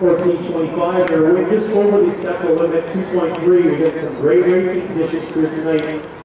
14:25. They're just over the acceptable limit, 2.3. We get some great racing conditions here tonight.